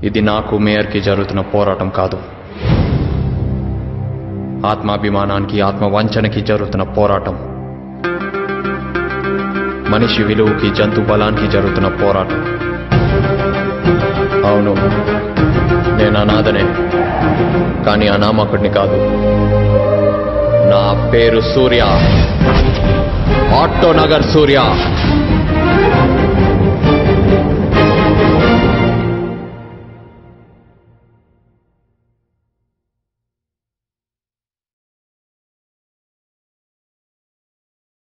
ఇది నాకు మేయర్కి జరుగుతున్న పోరాటం కాదు, ఆత్మాభిమానానికి ఆత్మవంచనకి జరుగుతున్న పోరాటం, మనిషి విలువకి జంతు బలానికి జరుగుతున్న పోరాటం. అవును, నేను అనాథనే, కానీ అనామకుడిని కాదు. నా పేరు సూర్య, ఆటోనగర్ సూర్య.